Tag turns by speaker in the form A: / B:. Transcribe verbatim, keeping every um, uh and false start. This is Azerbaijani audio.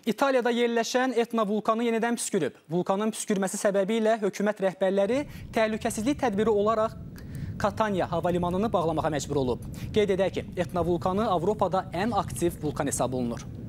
A: İtaliyada yerləşən Etna vulkanı yenidən püskürüb. Vulkanın püskürməsi səbəbilə hökumət rəhbərləri təhlükəsizlik tədbiri olaraq Katanya hava limanını bağlamağa məcbur olub. Qeyd edək ki, Etna vulkanı Avropada ən aktiv vulkan hesab olunur.